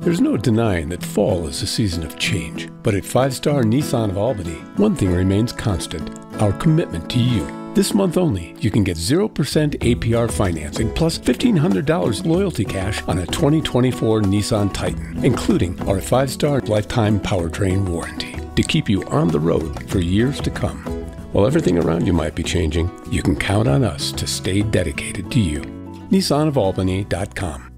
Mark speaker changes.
Speaker 1: There's no denying that fall is a season of change, but at 5-Star Nissan of Albany, one thing remains constant: our commitment to you. This month only, you can get 0% APR financing plus $1,500 loyalty cash on a 2024 Nissan Titan, including our 5-Star Lifetime Powertrain Warranty, to keep you on the road for years to come. While everything around you might be changing, you can count on us to stay dedicated to you. NissanofAlbany.com